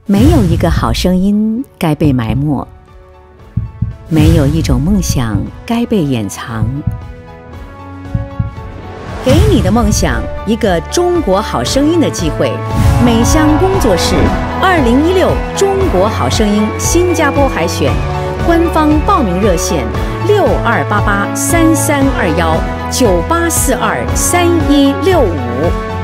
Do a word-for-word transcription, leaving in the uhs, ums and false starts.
没有一个好声音该被埋没，没有一种梦想该被掩藏。给你的梦想一个中国好声音的机会。美香工作室二零一六中国好声音新加坡海选官方报名热线六二八八三三二幺九八四二三一六五。